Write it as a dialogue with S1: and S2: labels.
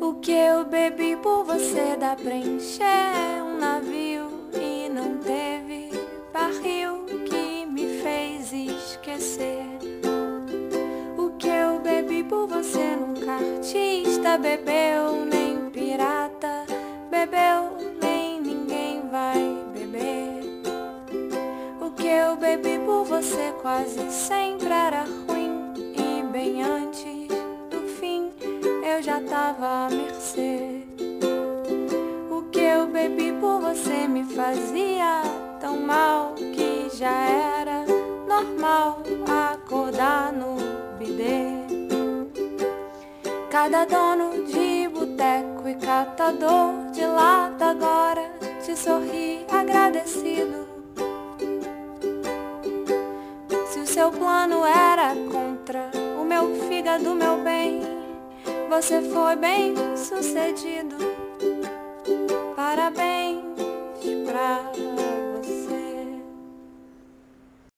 S1: O que eu bebi por você dá pra encher um navio, e não teve barril que me fez esquecer. O que eu bebi por você nunca artista bebeu, nem pirata bebeu, nem ninguém vai beber. O que eu bebi por você quase sempre era ruim, e bem antes do fim eu já tava à mercê. O que eu bebi por você me fazia tão mal que já era normal acordar no bidê. Cada dono de boteco e catador de lata agora te sorri agradecido. Se o seu plano era contra o meu fígado, meu bem, você foi bem sucedido. Parabéns pra